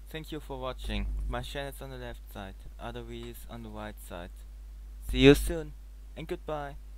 Thank you for watching. My channel is on the left side, other videos on the right side. See you soon and goodbye.